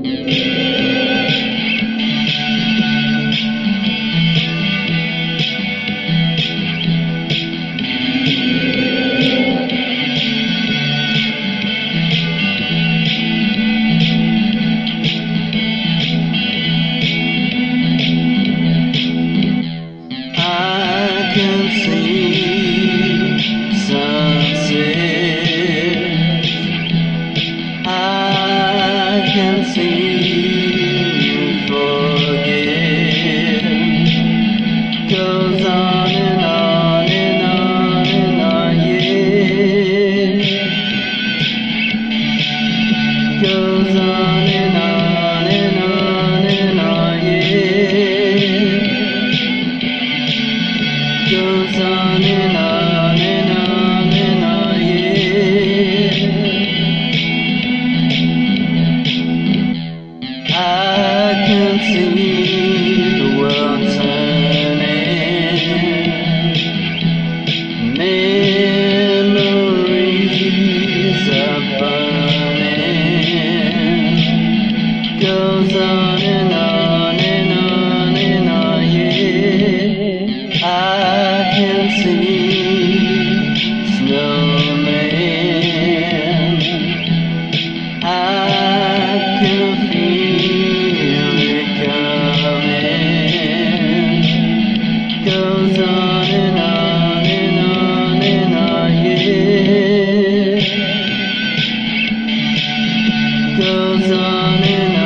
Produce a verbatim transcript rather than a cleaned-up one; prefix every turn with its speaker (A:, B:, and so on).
A: Goes on and on and on and on, yeah. Goes on and on and on and on, yeah. Goes on and on and on and on, yeah. I can see the world turning, memories are burning. Goes on and on and on and on, yeah. I can see snowman, I can feel it coming. Goes on and on and on and on, yeah. Goes on and on.